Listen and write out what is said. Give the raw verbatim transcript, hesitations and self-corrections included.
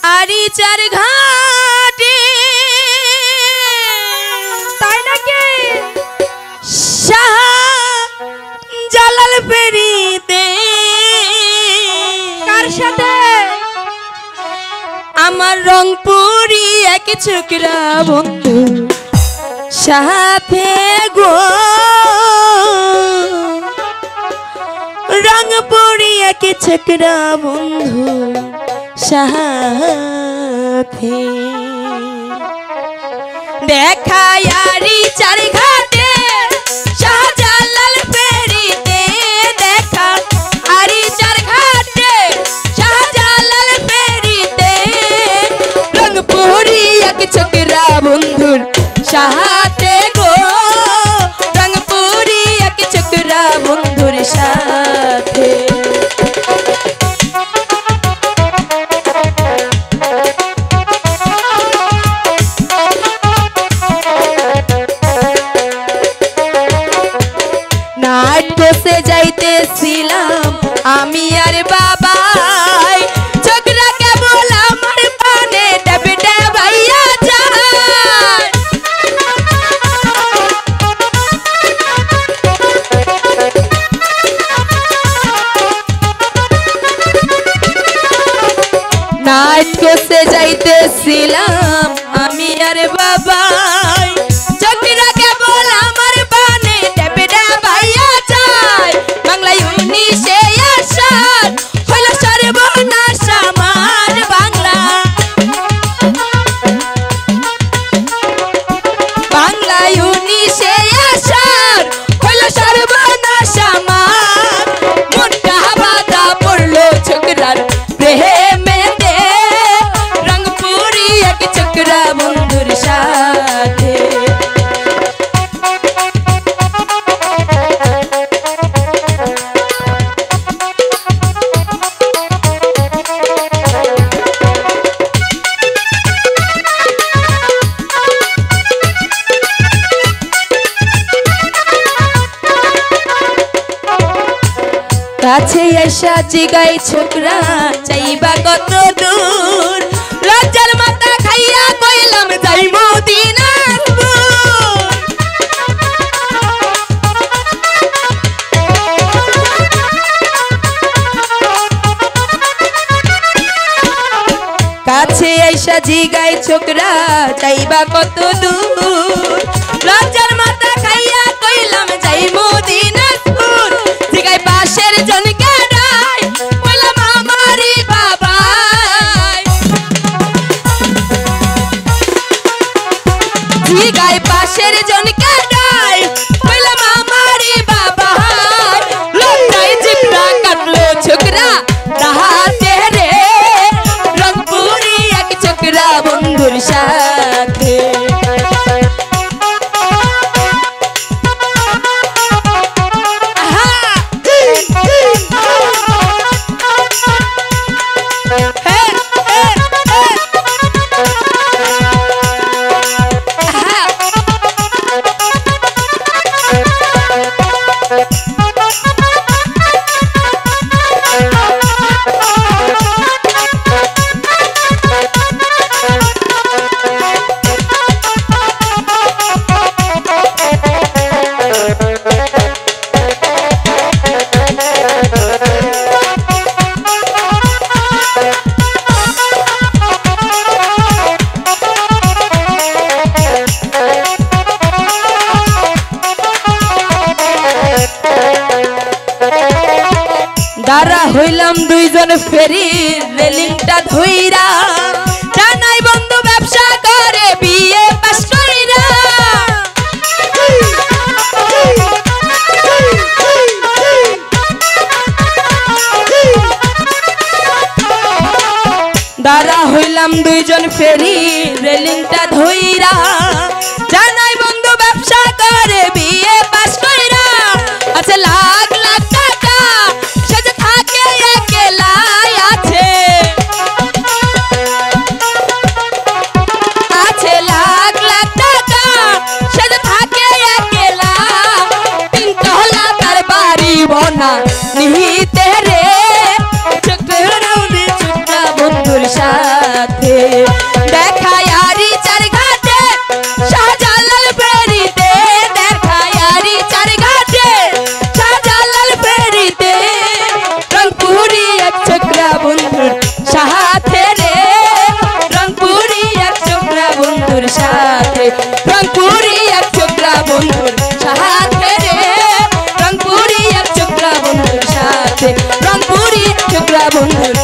আরিচার ঘাটে তাই নাকি? শাহজালাল ফেরিতে কার সাথে? আমার রংপুরি এক ছোকরা বন্ধু সাথে গো, রংপুরি এক ছোকরা বন্ধু সাথে দেখা আরিচার ঘাটে শাহজালাল ফেরিতে, দেখা আরিচার ঘাটে শাহজালাল ফেরিতে, রংপুরি এক ছোকরা বন্ধুর সাথে গো, রংপুরি এক ছোকরা বন্ধুর সাথে। নাটকসে যাইতেছিলাম আমি আর বাবাই, ছোকরা কেবল আমার পানে ডাবে ডাবাইয়া যায়। নাটকসে যাইতেছিলাম আমি আর বাবাই, ছোকরা কেবল আমার পানে ডাবে ডাবাইয়া যায়। বাংলায় উনিশে আষাঢ় হইল সর্বনাশ আমার বাংলা, বাংলায় উনিশে আষাঢ় হইল সর্বনাশ আমার, মনটা বাধা পড়লো ছোকরার প্রেমেতে, রংপুরি এক ছোকরা বন্ধুর সাথে। কাছে এসা জিগাই ছোকরা চাইবা কত দূর, লজ্জার মাথা খাইয়া কইলাম যাই মদিনাপুর। কাছে এসা জিগাই ছোকরা চাইবা কত দূর, লজ্জার মাথা খাইয়া কইলাম যাই মদিনাপুর। জিগাই পাশের জনকে ডাই কইলাম আমারই বাবাই, জিগাই পাশের জনকে ডাই কইলাম আমারই বাবাই। লজ্জায় জিভটা কাটলো ছোকরা তাহাতে রে, রংপুরি এক ছোকরা বন্ধুর সাথে। দাঁড়া হইলাম দুইজন ফেরি রেলিংটা ধইরা, জানাই বন্ধু ব্যবসা করে বিয়ে পাস কইরা। দাঁড়া হইলাম দুইজন ফেরি রেলিংটা ধইরা, জানাই বন্ধু ব্যবসা করে বিয়ে পাস কইরা। আছে লাখ লাখ টাকা সে যে থাকে একলাই আছে, আছে লাখ লাখ টাকা সে যে থাকে একলা, তিনতলা তার বাড়ি বনা নিহিতে রে, ছোকরা বন্ধুর সাথে। বন্ধুরা বন্ধুর